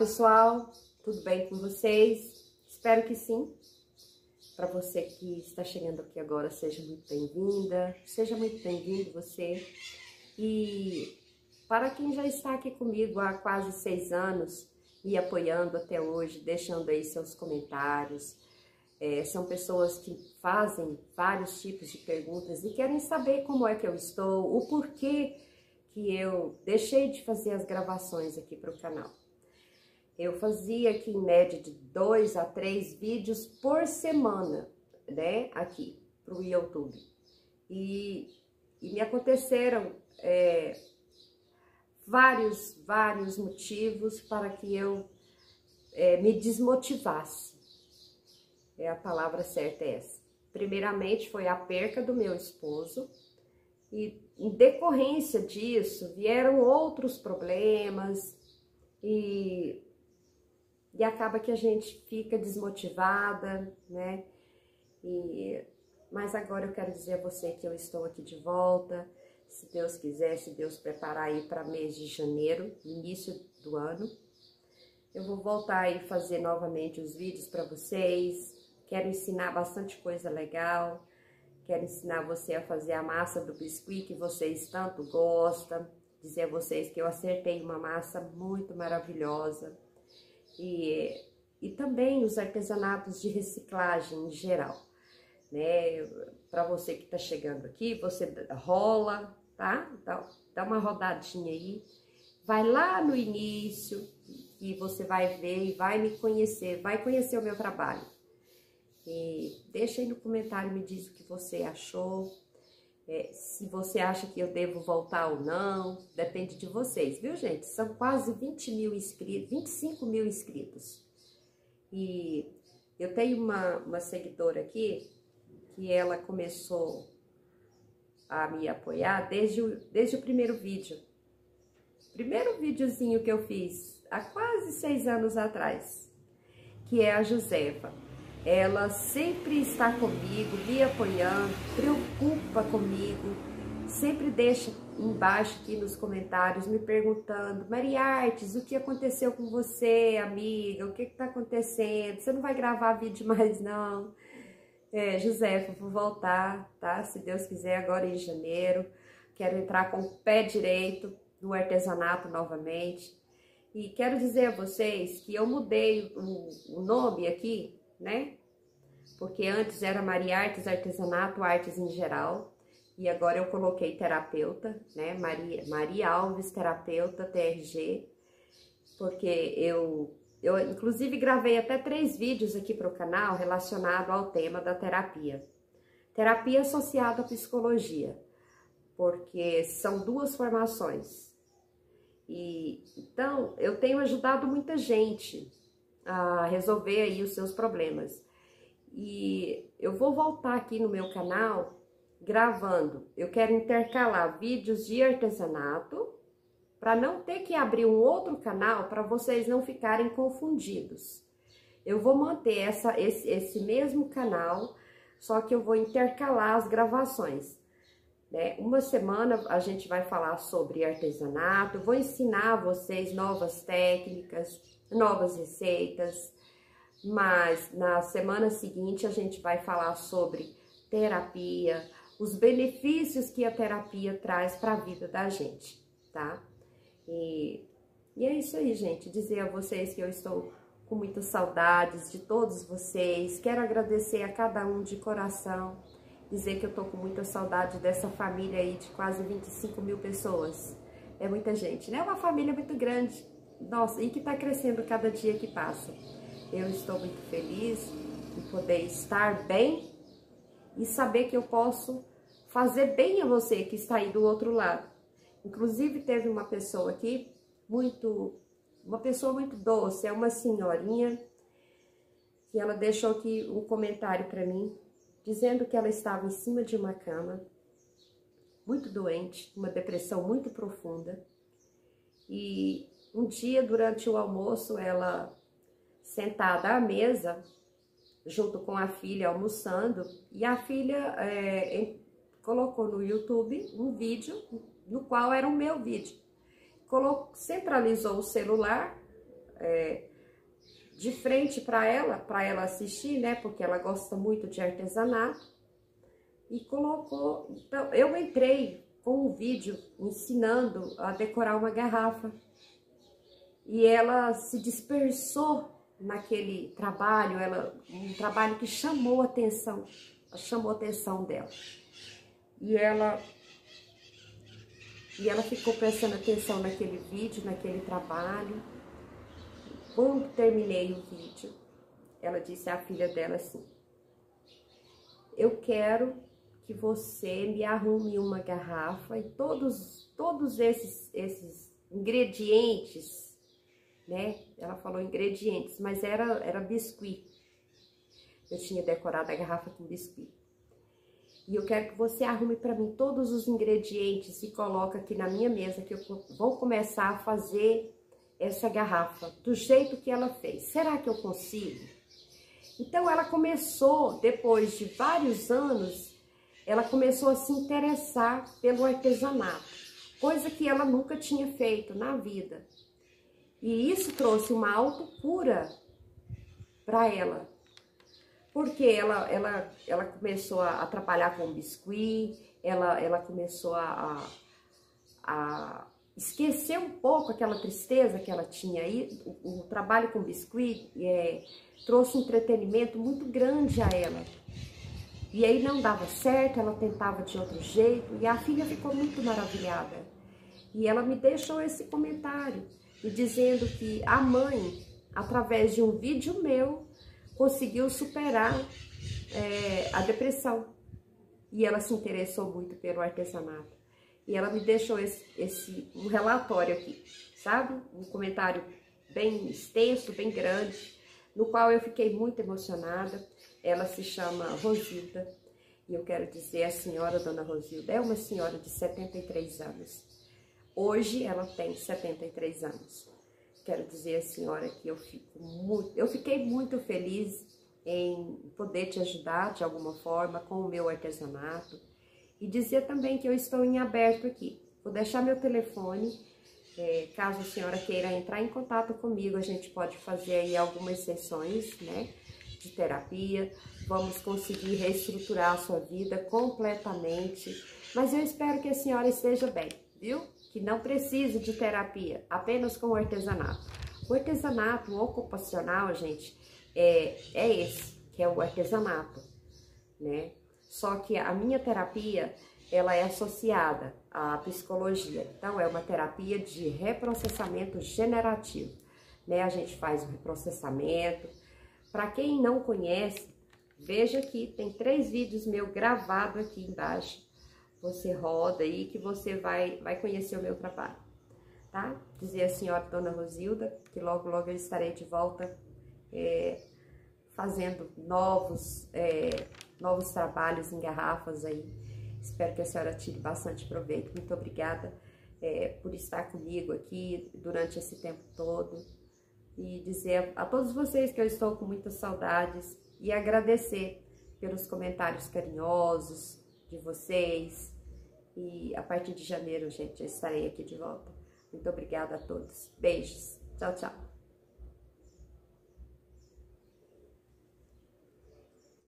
pessoal, tudo bem com vocês? Espero que sim. Para você que está chegando aqui agora, seja muito bem-vinda, seja muito bem-vindo você. E para quem já está aqui comigo há quase 6 anos, me apoiando até hoje, deixando aí seus comentários, são pessoas que fazem vários tipos de perguntas e querem saber como é que eu estou, o porquê que eu deixei de fazer as gravações aqui para o canal. Eu fazia aqui em média de 2 a 3 vídeos por semana, né, aqui para o YouTube. E me aconteceram vários motivos para que eu me desmotivasse. A palavra certa é essa. Primeiramente foi a perca do meu esposo e em decorrência disso vieram outros problemas e acaba que a gente fica desmotivada, né? Mas agora eu quero dizer a você que eu estou aqui de volta, se Deus quiser, se Deus preparar aí para mês de janeiro, início do ano. Eu vou voltar aí fazer novamente os vídeos para vocês, quero ensinar bastante coisa legal, quero ensinar você a fazer a massa do biscuit que vocês tanto gostam, dizer a vocês que eu acertei uma massa muito maravilhosa. E também os artesanatos de reciclagem em geral, né? Para você que está chegando aqui, você rola, tá? Dá uma rodadinha aí, vai lá no início e você vai ver e vai me conhecer, vai conhecer o meu trabalho. E deixa aí no comentário, me diz o que você achou, se você acha que eu devo voltar ou não, depende de vocês, viu, gente? São quase 20 mil inscritos, 25 mil inscritos. E eu tenho uma seguidora aqui, que ela começou a me apoiar desde o primeiro vídeo. Primeiro videozinho que eu fiz, há quase 6 anos atrás, que é a Josefa. Ela sempre está comigo, me apoiando, preocupa comigo, sempre deixa embaixo aqui nos comentários me perguntando: Maria Artes, o que aconteceu com você, amiga? O que está acontecendo? Você não vai gravar vídeo mais não? Josefa, vou voltar, tá? Se Deus quiser, agora em janeiro. Quero entrar com o pé direito no artesanato novamente. E quero dizer a vocês que eu mudei o nome aqui, né? Porque antes era Maria Artes Artesanato, Artes em Geral, e agora eu coloquei terapeuta, né? Maria Alves Terapeuta, TRG, porque eu inclusive gravei até 3 vídeos aqui para o canal relacionado ao tema da terapia. Terapia associada à psicologia, porque são 2 formações. E então eu tenho ajudado muita gente a resolver aí os seus problemas. E eu vou voltar aqui no meu canal gravando. Eu quero intercalar vídeos de artesanato para não ter que abrir um outro canal, para vocês não ficarem confundidos. Eu vou manter esse mesmo canal, só que eu vou intercalar as gravações, né? Uma semana a gente vai falar sobre artesanato, vou ensinar a vocês novas técnicas, novas receitas, mas na semana seguinte a gente vai falar sobre terapia, os benefícios que a terapia traz para a vida da gente, tá? E é isso aí, gente. Dizer a vocês que eu estou com muitas saudades de todos vocês. Quero agradecer a cada um de coração. Dizer que eu tô com muita saudade dessa família aí de quase 25 mil pessoas. É muita gente, né? É uma família muito grande. Nossa, e que tá crescendo cada dia que passa. Eu estou muito feliz de poder estar bem e saber que eu posso fazer bem a você que está aí do outro lado. Inclusive teve uma pessoa aqui, uma pessoa muito doce, é uma senhorinha, que ela deixou aqui um comentário para mim, dizendo que ela estava em cima de uma cama, muito doente, uma depressão muito profunda. E um dia, durante o almoço, ela sentada à mesa, junto com a filha almoçando, e a filha colocou no YouTube um vídeo, no qual era o meu vídeo. Centralizou o celular, de frente para ela assistir, né? Porque ela gosta muito de artesanato. E colocou, então eu entrei com um vídeo ensinando a decorar uma garrafa. E ela se dispersou naquele trabalho, um trabalho que chamou a atenção dela. E ela ficou prestando atenção naquele vídeo, naquele trabalho. Quando terminei o vídeo, ela disse à filha dela assim: eu quero que você me arrume uma garrafa e todos esses ingredientes, né? Ela falou ingredientes, mas era biscuit. Eu tinha decorado a garrafa com biscuit. E eu quero que você arrume para mim todos os ingredientes e coloque aqui na minha mesa, que eu vou começar a fazer essa garrafa do jeito que ela fez. Será que eu consigo? Então ela começou, depois de vários anos, ela começou a se interessar pelo artesanato, coisa que ela nunca tinha feito na vida. E isso trouxe uma autocura para ela, porque ela começou a trabalhar com biscuit, ela começou a esquecer um pouco aquela tristeza que ela tinha aí. O trabalho com biscuit trouxe um entretenimento muito grande a ela. E aí não dava certo, ela tentava de outro jeito, e a filha ficou muito maravilhada. E ela me deixou esse comentário, me dizendo que a mãe, através de um vídeo meu, conseguiu superar a depressão. E ela se interessou muito pelo artesanato. E ela me deixou um relatório aqui, sabe? Um comentário bem extenso, bem grande, no qual eu fiquei muito emocionada. Ela se chama Rosilda, e eu quero dizer, a senhora Dona Rosilda é uma senhora de 73 anos. Hoje ela tem 73 anos. Quero dizer a senhora que eu fiquei muito feliz em poder te ajudar de alguma forma com o meu artesanato. E dizer também que eu estou em aberto aqui. Vou deixar meu telefone, caso a senhora queira entrar em contato comigo, a gente pode fazer aí algumas sessões, né, de terapia. Vamos conseguir reestruturar a sua vida completamente. Mas eu espero que a senhora esteja bem, viu? Que não precise de terapia, apenas com o artesanato. O artesanato ocupacional, gente, é esse, que é o artesanato, né? Só que a minha terapia, ela é associada à psicologia. Então, é uma terapia de reprocessamento generativo, né? A gente faz o reprocessamento. Para quem não conhece, veja aqui, tem 3 vídeos meus gravados aqui embaixo. Você roda aí que você vai conhecer o meu trabalho, tá? Dizer a senhora Dona Rosilda que logo, logo eu estarei de volta fazendo novos trabalhos em garrafas aí. Espero que a senhora tire bastante proveito. Muito obrigada por estar comigo aqui durante esse tempo todo. E dizer a todos vocês que eu estou com muitas saudades e agradecer pelos comentários carinhosos de vocês. E a partir de janeiro, gente, eu estarei aqui de volta. Muito obrigada a todos. Beijos. Tchau, tchau.